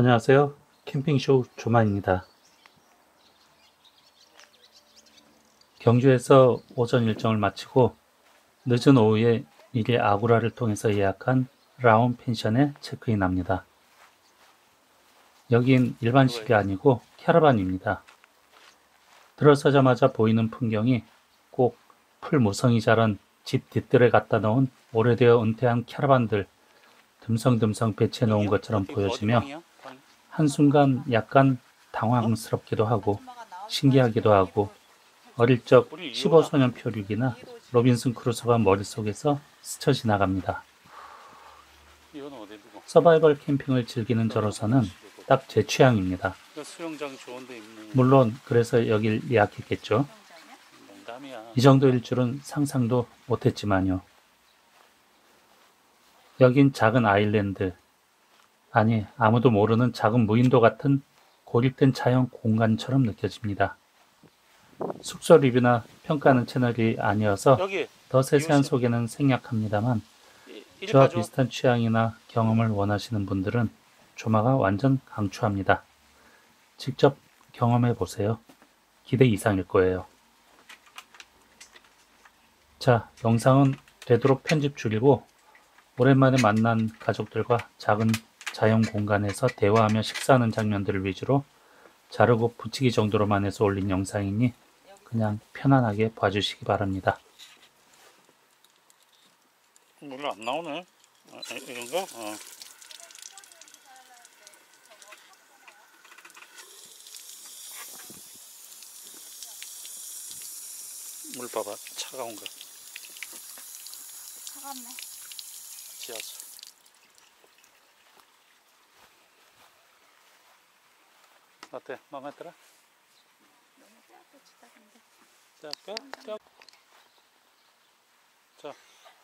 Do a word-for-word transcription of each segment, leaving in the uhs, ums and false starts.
안녕하세요. 캠핑쇼 조만입니다. 경주에서 오전 일정을 마치고 늦은 오후에 미리 아고라를 통해서 예약한 라운 펜션에 체크인합니다. 여긴 일반식이 아니고 캐러반입니다. 들어서자마자 보이는 풍경이 꼭 풀무성이 자란 집 뒷뜰에 갖다 놓은 오래되어 은퇴한 캐러반들 듬성듬성 배치해 놓은 것처럼 보여지며 한순간 약간 당황스럽기도 하고 신기하기도 하고 어릴 적 십오 소년 표류기나 로빈슨 크루소가 머릿속에서 스쳐 지나갑니다. 서바이벌 캠핑을 즐기는 저로서는 딱 제 취향입니다. 물론 그래서 여길 예약했겠죠. 이 정도일 줄은 상상도 못했지만요. 여긴 작은 아일랜드, 아니 아무도 모르는 작은 무인도 같은 고립된 자연 공간처럼 느껴집니다. 숙소 리뷰나 평가하는 채널이 아니어서 더 세세한 소개는 생략합니다만 저와 비슷한 취향이나 경험을 원하시는 분들은 조마가 완전 강추합니다. 직접 경험해 보세요. 기대 이상일 거예요. 자, 영상은 되도록 편집 줄이고 오랜만에 만난 가족들과 작은 자연 공간에서 대화하며 식사하는 장면들을 위주로 자르고 붙이기 정도로만 해서 올린 영상이니 그냥 편안하게 봐주시기 바랍니다. 원래 안 나오네. 아, 이런가? 어. 물 봐봐. 차가운 거. 차갑네. 지하수. 어때? 마음에 들어? 너무 짜릿하다 근데. 자, 까? 까? 자.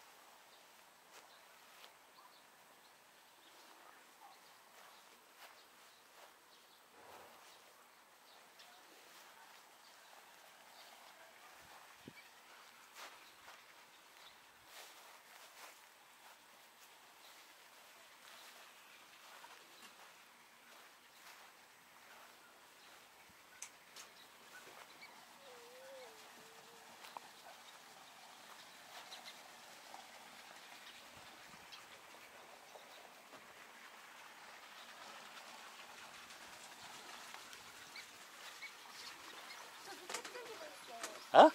어?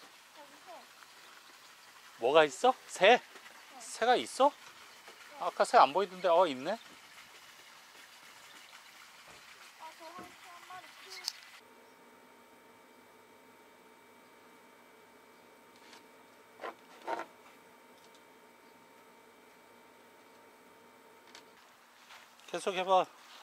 뭐가 있어? 새? 새가 있어? 아까 새 안 보이던데. 어, 있네. 계속 해봐.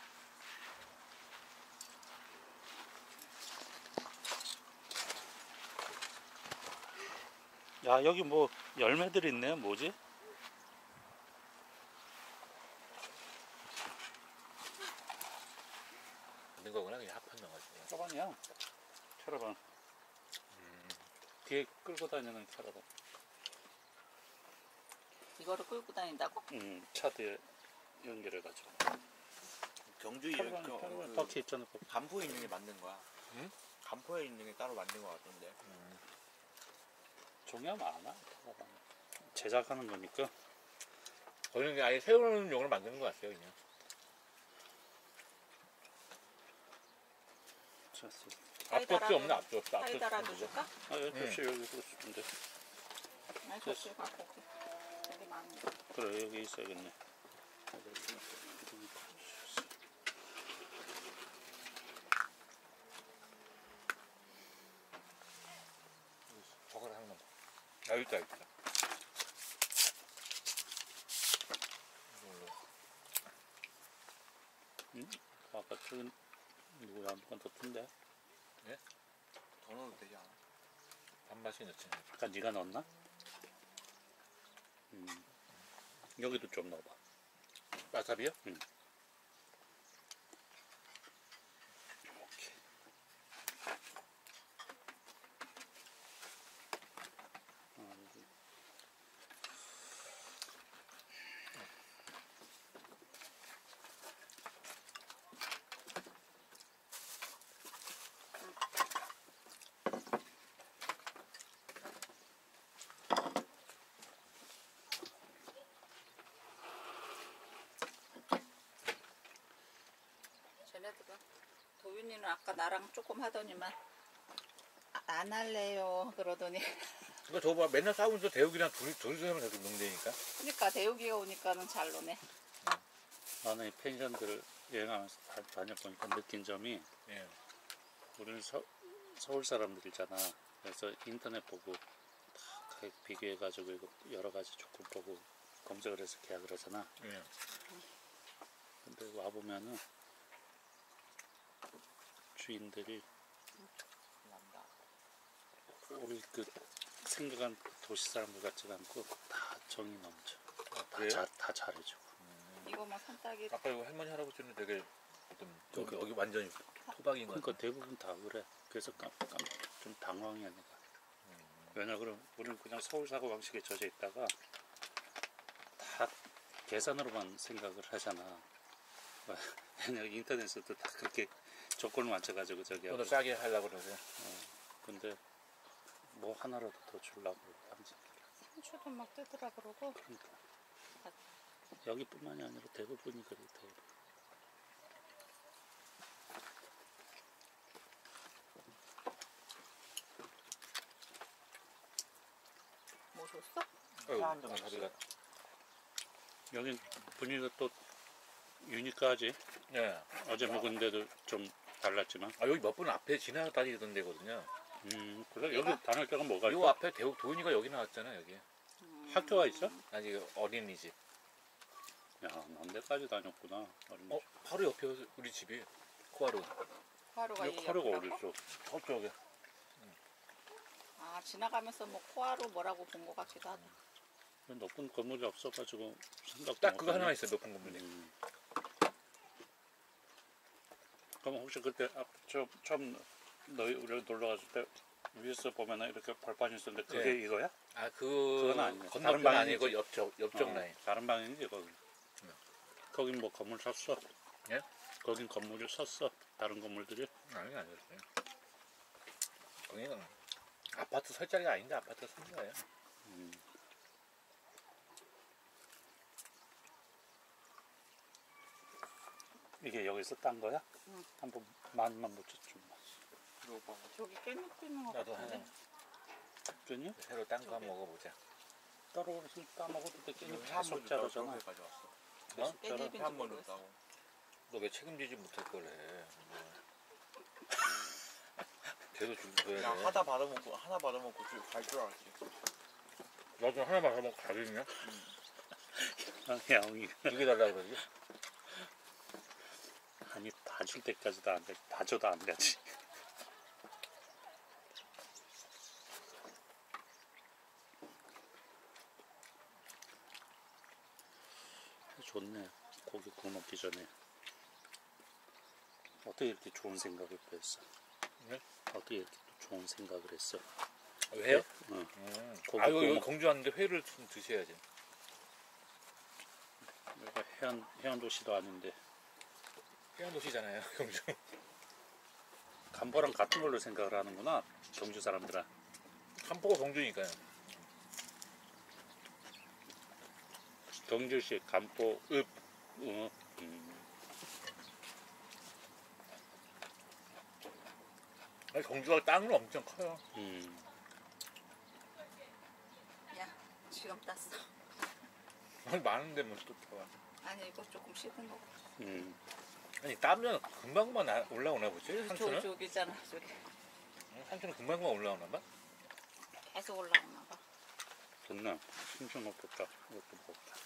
야, 여기 뭐 열매들 있네. 뭐지? 있는 거구나. 그냥 합판 넣어가지고. 캐러반이야. 캐러반. 음. 뒤에 끌고 다니는 캐러반. 이거를 끌고 다닌다고? 음, 차 뒤에 연결해가지고. 경주 캐러반, 경- 캐러반 그 바퀴 있잖아. 그 간포에 있는 게 맞는 거야. 응? 간포에 있는 게 따로 맞는 거 같던데. 종이가 많아. 캐러반. 제작하는 거니까. 거기는 그냥 아예 세우는 용으로 만드는 것 같아요, 그냥. 좋았어. 앞접시 없네, 앞접시. 다리 앞접시. 달아줄까? 아, 여기 접시 여기 있으면 돼. 아니 접시 갖고 올게. 여기 많은데. 그래, 여기 있어야겠네. 저거를 하는 거. 아, 여기 있다, 여기 있다. 응? 아까 그 누구야 한 번 떴던데? 더 넣어도 되지 않아? 반반씩 넣지. 아까 네가 넣었나? 음. 여기도 좀 넣어봐. 와사비요? 응. 주인이는 아까 나랑 조금 하더니만 아, 안 할래요 그러더니 그러니까 저거 봐 맨날 싸우면서 대욱이랑 둘이 둘이서 하면 계속 농대니까. 그러니까 대욱이가 오니까는 잘 노네. 나는 이 펜션들을 여행하면서 다 다녀보니까 느낀 점이 예. 우리는 서, 서울 사람들이잖아. 그래서 인터넷 보고 다 가격 비교해가지고 이거 여러 가지 조건 보고 검색을 해서 계약을 하잖아. 예. 근데 와보면은 주인들이 우리 그 생각한 도시 사람들 같지가 않고 다 정이 넘쳐. 다, 그래요? 잘, 다 잘해주고. 이거 뭐 산딸기 아까 이거 할머니 할아버지는 되게 어떤 여기, 그러니까. 여기 완전히 토박인 거 그러니까 같아. 대부분 다 그래. 그래서 깜, 깜, 좀 당황해 내가. 왜냐 그럼 우리는 그냥 서울 사고 방식에 젖어 있다가 다 계산으로만 생각을 하잖아. 왜냐 인터넷에도 다 그렇게 조건을 맞춰가지고 저기 하고. 더 싸게 하려고 그러고. 어, 근데 뭐 하나라도 더 주려고 항상. 상추도 막 뜨더라 그러고 그러니까 여기뿐만이 아니라 대부분이 그래. 대부분. 뭐 줬어? 아유, 아, 자리가. 여긴 분위기가 또 유니크하지. 예. 어제 묵은데도 좀 달랐지만. 아 여기 몇 분 앞에 지나다니던 데거든요. 음 그래 여기 다닐 데가 뭐가 요 있어? 앞에 대우 도윤이가 여기 나왔잖아 여기. 학교가 있어? 아니 그 어린이집. 야 남대까지 다녔구나. 어린이집. 어 바로 옆에 우리 집이 코하루. 코하루가 여기 이 하루가 옆이라고? 어디 있어? 저쪽에. 아 지나가면서 뭐 코하루 뭐라고 본 것 같기도 하다. 높은 건물이 없어가지고 생각도 딱 그거 못하네. 하나 있어 높은 건물이. 음. 그럼 혹시 그때 앞, 저, 처음 너희 우리 놀러 갔을 때 위에서 보면은 이렇게 벌판이 있었는데 그게 네. 이거야? 아 그 그건 아니네. 다른 건너편 방향이지. 아니고 옆쪽 옆쪽 어, 라인. 다른 방향이지 거기. 네. 거긴 뭐 건물 샀어? 예? 거긴 건물을 샀어? 다른 건물들이? 아니 아니었어요. 거기는 아파트 설 자리가 아닌데 아파트 산 거예요. 음. 이게 여기서 딴 거야? 응. 한번 만만 묻혀 좀. 저기 깻잎 있는 것 나도 같은데. 하나 깻잎? 새로 딴 거 먹어보자. 떨어서 따먹어도 돼. 깻잎 한 계속 번도 자라잖아. 따로 가져왔어. 어? 깻잎인지 한 번도 모르겠어. 따고. 너 왜 책임지지 못할 거래? 뭐. 계속 줄 줘야 그냥 돼. 하다 받아먹고 하나 받아먹고 갈 줄 알았지. 나도 하나 받아먹고 가겠냐? 양이 두 개 달라고 그러지? 아니 다 줄 때까지도 안 돼. 다 줘도 안 되지. 좋네. 고기 구워 먹기 전에. 어떻게 이렇게 좋은 생각을 했어? 네? 어떻게 이렇게 또 좋은 생각을 했어? 왜요? 응. 음. 고기 아 이거 구워 여기 먹- 공주 왔는데 회를 좀 드셔야지. 여기가 해안 해안 도시도 아닌데 해안도시잖아요, 경주. 간보랑 같은 걸로 생각을 하는구나. 경주 사람들은. 한포가 경주니까요. 경주시 간보 읍. 어, 음. 아니 경주가 땅은 엄청 커요. 음. 야 지금 땄어. 아니 많은데 뭐 또 좋아. 아니 이거 조금 씻은 거. 음. 아니 따면 금방 금방 나- 올라오나 보지? 저 상추는? 저기잖아 저기 응, 상추는 금방 금방 올라오나 봐. 계속 올라오나 봐. 좋네. 심심 먹겠다. 이것도 먹었다.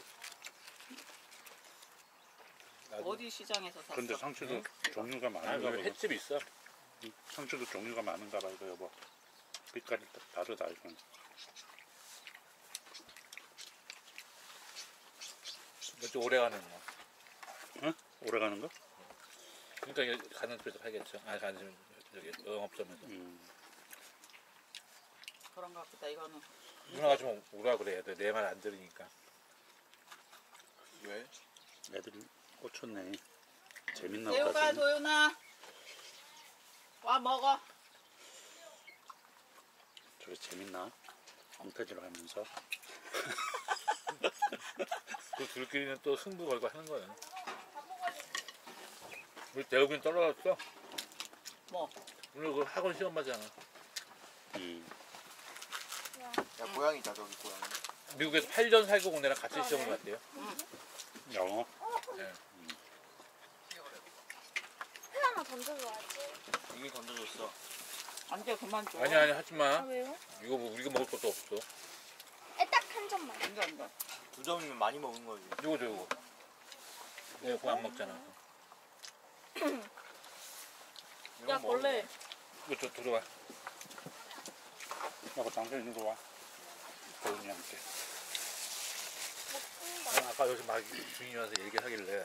나도. 어디 시장에서 샀어? 근데 상추도 종류가 아니 많은가 여기 봐. 횟집 있어. 이 상추도 종류가 많은가 봐 이거 여보. 빛깔이 다- 다르다 이건. 몇주 오래 가는 거. 응? 오래 가는 거? 그러니까 여기 가는 쪽에서 팔겠죠. 아 가는 저기 영업점에서. 음. 그런가 보다 이거는. 누나가 좀 오라 그래야 돼. 내 말 안 들으니까. 왜? 애들이 꽂혔네. 재밌나 대우가 보다. 재밌- 도윤아 와 먹어. 저게 재밌나? 엉터지로 하면서. 그 둘끼리는 또 승부 걸고 하는 거야. 우리 대우빈 떨어졌어. 뭐? 오늘 그 학원 시험 맞잖아. 음. 야 고양이다 저기 고양이. 미국에서 팔 년 살고 온 애랑 같이 시험을 봤대요. 영어? 네. 하나만 던져줘야지. 이미 던져줬어. 안돼 그만 줘. 아니 아니 아 하지마. 왜요? 이거 뭐 우리가 먹을 것도 없어. 딱 한 점만. 안돼 안돼. 두 점이면 많이 먹은 거지. 이거 줘 이거. 내가 그거 안 먹잖아. 이런 야 거 먹으면 벌레. 이거 저 들어와. 야그 당신 이리 와. 도훈이한테. 난 아까 여기 막 주인이 와서 얘기하길래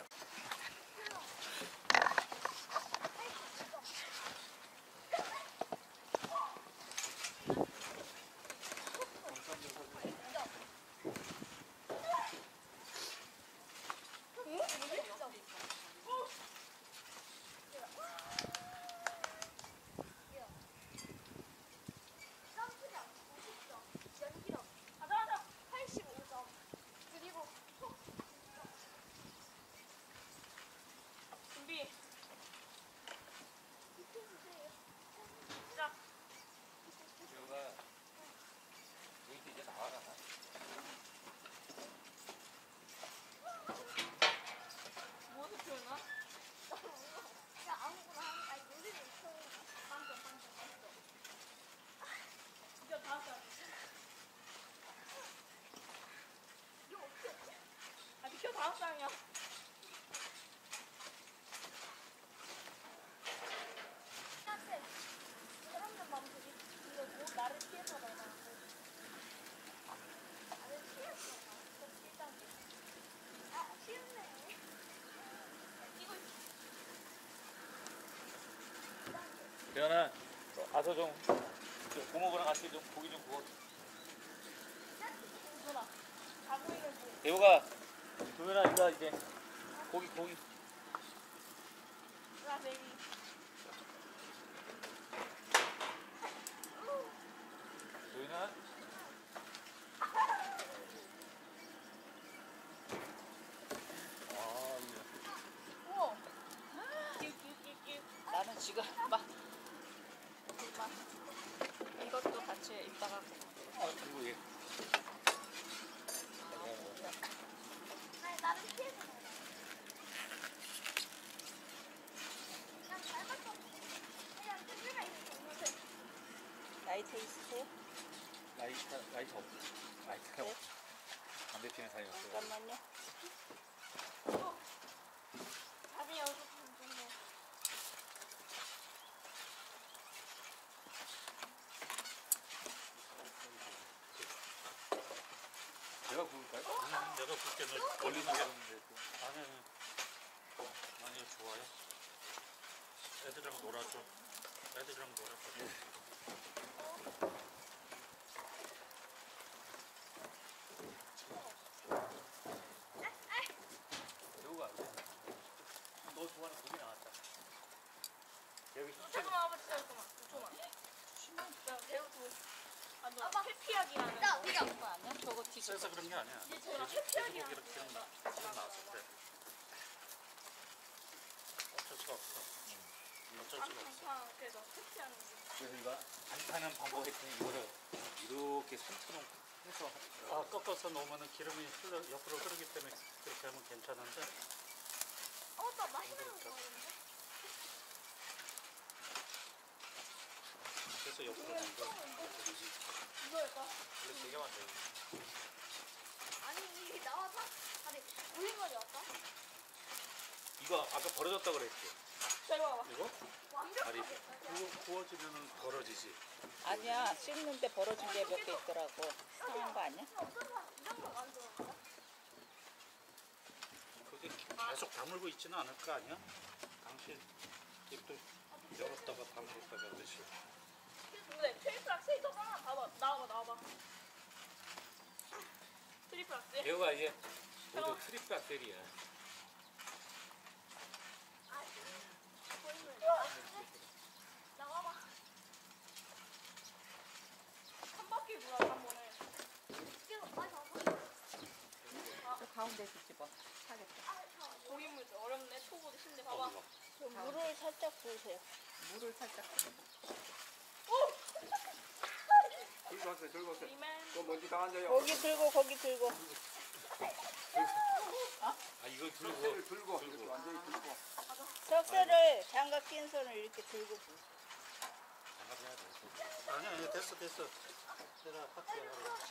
가자 가자. 팔십오 점. 그리고 준비. 시작. 재호가 여기 이제 나와라. 무엇을 표현하? 야 아무거나 하는 아니 노래를 표현. 빵점 빵점 빵점. 이거 다음 장. 이거 어떻게 했지? 아 비켜 다음 장이야. 사람들 마음속에 이거 뭐 나를 피해서 나가. 나를 피해서 나가. 일단 아 쉬운데. 이거 재현아 가서 좀 고모부랑 같이 좀 고기 좀 구워. 누나 자고 있는 중. 재호가 도현아 이거 이제 고기 고기. 누나 베이비. 도현아 우와. 끼끼끼끼. 나는 지금 막, 막 이것도 같이 이따가 아 그리고 얘 아니 나를 피해서 나가. 그냥 잘 봤어. 그냥 뜯기가 있는 정도세. 나이트 이스트. 라이터 라이터 없어. 라이터가 네? 없어. 담배 피는 사람이 없어. 잠깐만요. 답이 여기서 정도. 내가 구울까요? 음, 내가 그렇게 너 걸리는 게 없는데. 아니 아니. 아니 좋아요. 애들이랑 놀아줘. 애들이랑 놀아줘. 재호가 너 좋아하는 고기 나왔다. 여기 잠깐만 아빠 진짜 잠깐만. 잠깐만. 야 배우 두. 아 너. 아빠 회피하기라는 거. 그런 거 아니야? 저거 뒤집어. 그래서 그런 게 아니야. 이제 저랑 회피하기라는 돼지고기를 기름 나 기름 나왔을 때 어쩔 수가 없어. 어쩔 수가 없어. 아 그래서 회피하는 거. 그래서 이거 안 타는 방법 했더니 이거를 이렇게 삼천원 해서 아 꺾어서 놓으면 기름이 흘러 옆으로 흐르기 때문에 그렇게 하면 괜찮은데 어나 맛있는 거 좋아하는데. 그래서 옆으로 놓은 거. 이거 할까? 원래 되게 많아요. 아니 이게 나와서 아니 올린 거지 왔다. 이거 아까 버려졌다 그랬지. 자 이거 봐봐. 이거 완벽하게. 구워, 구워지면은 벌어지지. 아니야. 씹는데 벌어진 게 몇 개 있더라고. 상한 거 아니야? 어떤 이런 거 만들어. 그게 계속 다물고 있지는 않을 거 아니야? 당신 입도 열었다가 다물었다가 그러지. 근데 트리플 악셀이 더 하나 봐봐. 나와봐 나와봐. 트리플 악셀. 재호가 이제 모두 트리플 악셀이야. 나와봐. 한 바퀴 돌아 한 번에. 저 가운데 뒤집어. 하겠다. 고인물들 어렵네. 초보도 힘내. 봐봐. 어디가? 물을 살짝 부으세요. 물을 살짝. 들고 왔어요, 들고 왔어요. 또 먼지 다 앉아요. 거기 들고 거기 들고. 아 이걸 들고 들고, 들고, 들고, 완전히 들고. 석쇠를 장갑 낀 손을 이렇게 들고. 장갑해야 돼. 아니 아니 됐어 됐어. 내가 파티야.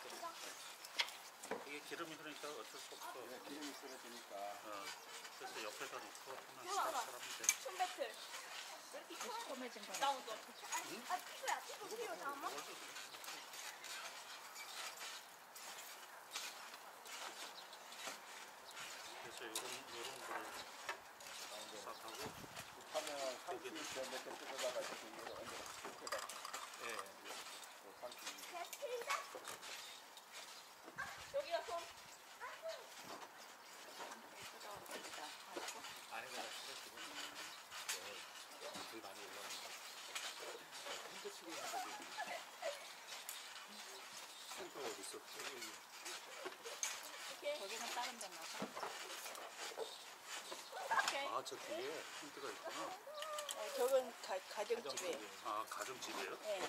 이게 기름이 흐르니까 어쩔 수 없어. 네, 기름이 쓰러지니까. 어, 그래서 옆에다 놓고 하면 사람 돼. 춤 배틀. 시커매진 거. 나오죠. 아, 피부야, 피부, 피부 잠깐만. 그래서 요런 요런 거를 싹 하고 하면 삼십 몇개 뜯어다가 이렇게 이거 얹어. 이렇게다. 예. 또 삼십. 여기가 손. 안에다가 쓰레기고 물 많이 올라오니까 힘도 치고 있는 거지. 센터 어디 있어? 이렇게. 거기는 다른 데 나가. 오케이. 아, 저 뒤에 힌트가 있구나. 어, 저건 가, 가정집이에요. 아, 가정집이에요? 네.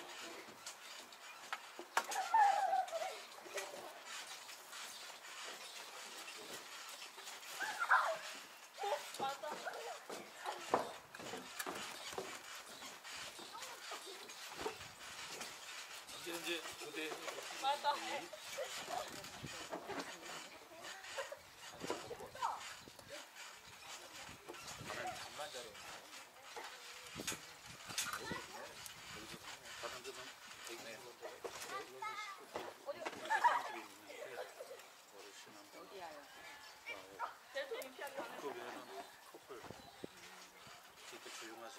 맞아. 이제 이제 교대 맞아. 나는 잠만 자러. 다른 데는 되게 네. 가정집이 있는데 어르신한테 어디야요? 와요. 대통령 피하기 전에. 그 외에는 커플 되게 조용하지.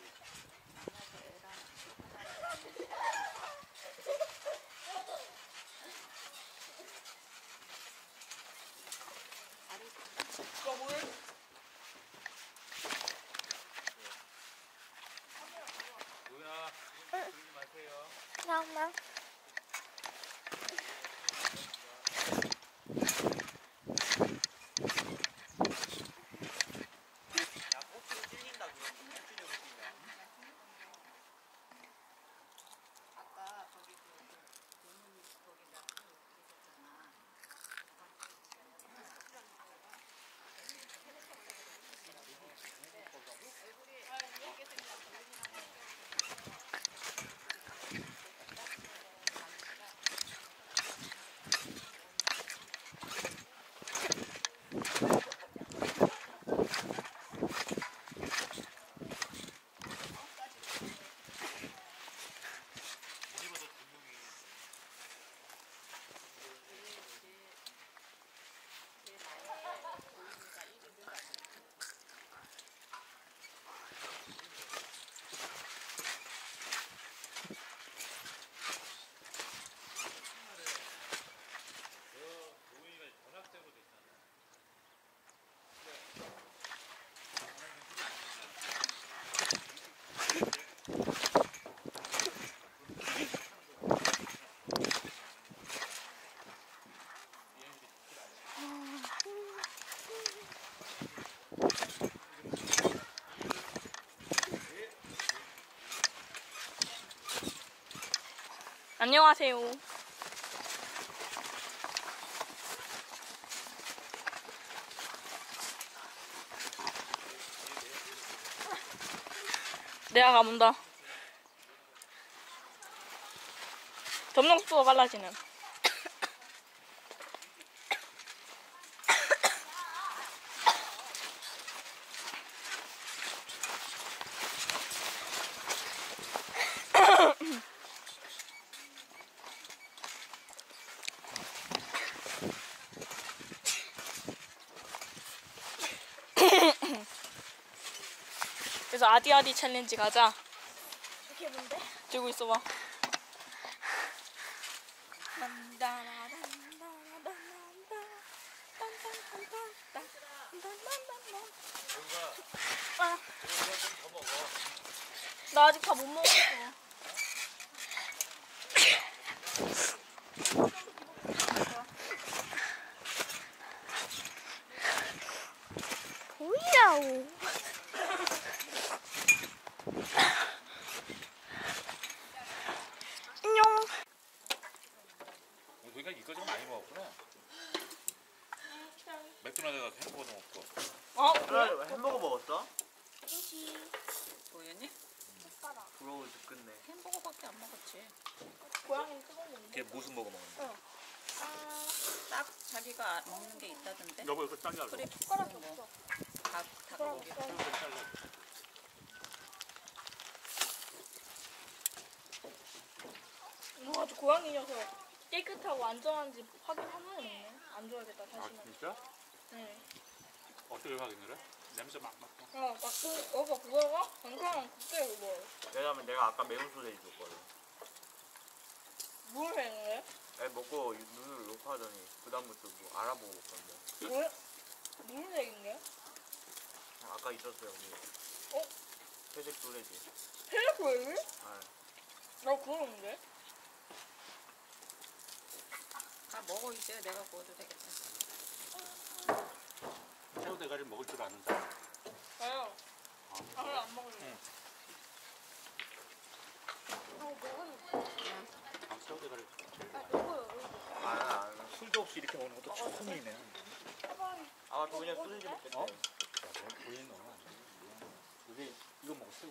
이거 물. 뭐야? 들지 마세요. 잠깐만. 야, 고추 찔린다, 그럼. 고추 좀 찔려. 아까 거기 그 대문 거기다 있었잖아. 우리보다 분명히 저 노인이가 전학생으로 됐잖아. 안녕하세요. 내가 가본다. 점령 속도가 빨라지는. 그래서 아디아디 챌린지 가자. 이게 뭔데? 들고 있어봐. 여기가 아, 여기가 좀 더 먹어. 나 아직 다 못 먹었어. 보이라고. 안 먹었지. 고양이는 뜨거운 거 걔 무슨 먹어 먹는데? 어. 아, 딱 자기가 먹는 게 있다던데. 여보 이거 잘라. 그래 숟가락이 뭐 없어. 닭 숟가락 닭고기. 없어. 이거 잘라. 이거 아주 고양이여서 깨끗하고 안전한지 확인 한 번에 먹네. 안 줘야겠다 아 다시는. 진짜? 네. 어떻게 확인을 해? 냄새 막 맡고. 어, 막 그, 여보 그거가 괜찮아. 그때 그거. 왜냐면 내가 아까 매운 소세지 줬거든. 뭘 했는데? 애 먹고 눈을 놓고 하더니 그다음부터 뭐 알아보고 건데. 뭘? 무슨 색인데? 아까 있었어요 여기. 어? 회색 소세지. 텔레포예요? 아, 나 그러는데? 다 먹어 이제 내가 구워도 되겠다. 새우 대가리 먹을 줄 아는 사람. 나요. 아, 아, 그래 안 먹을래. 아, 먹으면 아, 새우 대가리 제일 아, 좋아해. 이거요. 알아 알아. 술도 없이 이렇게 먹는 것도 처음이네. 아, 저 그냥 소세지 먹겠대. 어? 야, 너 보이는 거. 이게 이거 먹었어.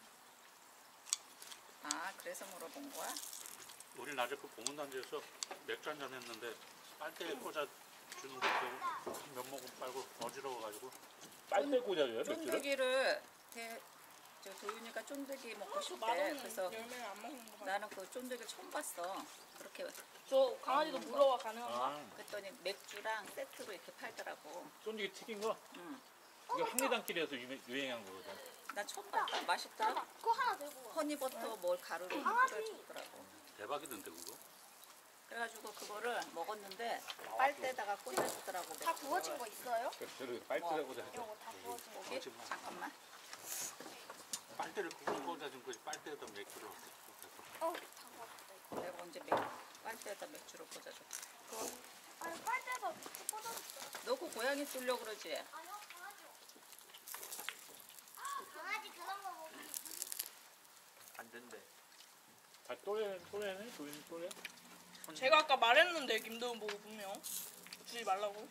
아 그래서 물어본 거야? 우리 낮에 그 보문단지에서 맥주 한잔 했는데 빨대에 꽂아 주는 것도 몇 모금 빨고 어지러워가지고 빨대 꽂아줘요 맥주를? 쫀득이를 대, 저 도윤이가 쫀득이 먹고 싶대. 맛없는 그래서 열매를 안 먹는 거 같아. 나는 그 쫀득이를 처음 봤어. 그렇게 저 강아지도 물어봐 가능한가? 아, 그랬더니 맥주랑 세트로 이렇게 팔더라고. 쫀디기 튀긴 거? 응. 이게 황리단길에서 유명, 유행한 거거든. 나 처음 봤다. 맛있더라. 그거 하나 들고 와. 허니버터 뭘 가루를 강아지. 뿌려주더라고. 대박이던데 그거. 그래가지고 그거를 먹었는데 빨대에다가 꽂아주더라고. 다 구워진 거 있어요? 저를 빨대라고 하죠. 이거 다 구워진 거. 거기? 잠깐만. 빨대를 그걸 꽂아준 거지 빨대에다 맥주를 꽂아서. 어, 다 구웠어. 내가 언제 맥, 빨대에다 맥주를 꽂아줬지. 아니, 빨대도 꽂아줬어. 너 그 고양이 쏠려고 그러지? 아니요, 강아지요. 강아지 그런 거 먹어. 안 된대. 다 또래, 또래네? 도인 또래? 제가 아까 말했는데 김도훈 보고 분명 주지 말라고.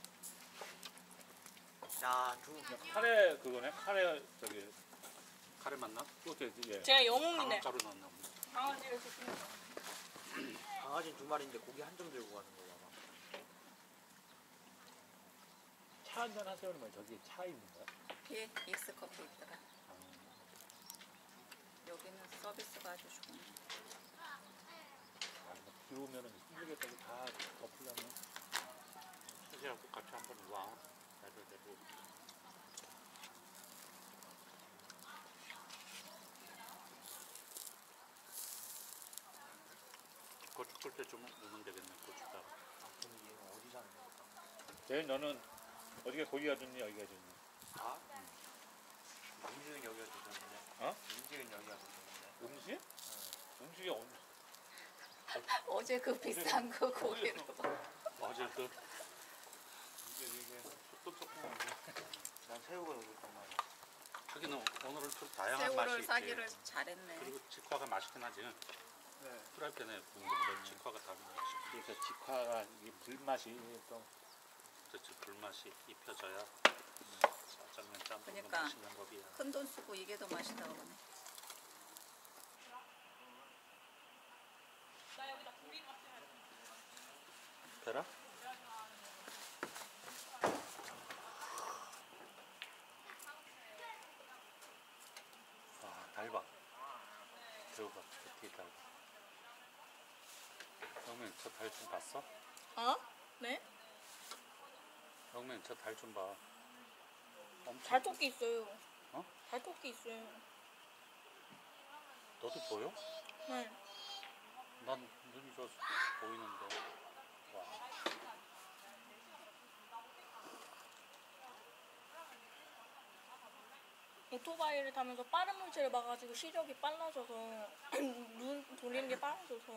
야, 두 카레 그거네? 카레 저기 카레 맞나? 그것도 예. 제가 영웅이네. 강가루 넣었나 보네. 강아지를 지키는 강아지 두 마리인데 고기 한 점 들고 가는 거야 아마. 차 한잔 하세요 그러면 저기 차 있는 거야? 뒤에 믹스 커피 있더라. 여기는 서비스가 아주 좋네. 아, 비 오면은 힘들겠다고 다 덮으려면 수지하고 같이 한번 와. 나도 내고. 고추 꿀 때 좀 넣으면 되겠네 고추다가. 아, 그럼 얘는 어디 사는 거야? 제일 너는 어디가 거기가 좋니 여기가 좋니? 아? 응. 음식은 여기가 좋던데. 어? 음식은 여기가 좋던데. 음식? 음식이 언제? 어제 그 비싼 거 고기로. 어제 그 이게 이게 또 조금 난 새우가 여기 있단 말이야. 하기는 오늘은 좀 다양한 맛이 새우를 있지. 사기를 잘했네. 그리고 직화가 맛있긴 하지. 네. 프라이팬에 구운 거보다 직화가 다 맛있어. 그래서 직화가 이 불맛이 또 그렇지 불맛이 입혀져야 짜장면 짬뽕도 그러니까. 맛있는 법이야. 큰 돈 쓰고 이게 더 맛있다 그러네. 나 여기다 고기 같이 할 되라? 아 달바. 들어봐. 되게 달바. 영민 저 달 좀 봤어? 어? 네? 영민 저 달 좀 봐. 엄청. 달토끼 있어요. 어? 달토끼 있어요. 너도 보여? 네. 난 눈이 저 보이는데. 와. 오토바이를 타면서 빠른 물체를 봐가지고 시력이 빨라져서 눈 돌리는 게 빨라져서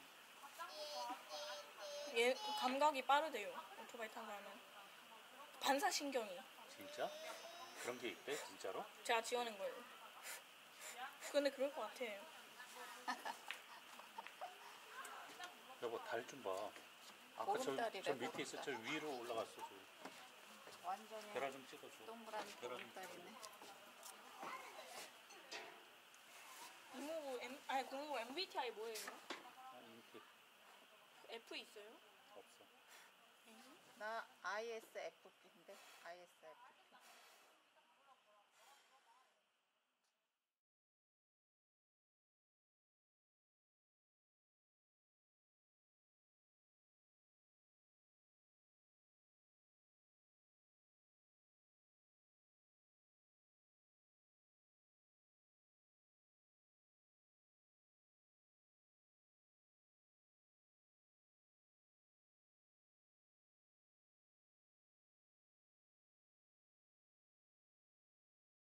얘 감각이 빠르대요. 오토바이 탄 사람은 반사신경이. 진짜? 그런 게 있대? 진짜로? 제가 지어낸 거예요. 근데 그럴 것 같아. 여보 달 좀 봐. 아까 저, 보름달이래, 저 밑에 있어. 저 보름달. 위로 올라갔어. 저. 완전히 계란 좀 찍어줘. 동그란 계란. 보름달이네. 이모부 그 M 아니 그거 엠비티아이 뭐예요? 아, 이렇게 F 있어요? 없어. 나 아이에스에프피인데 아이에스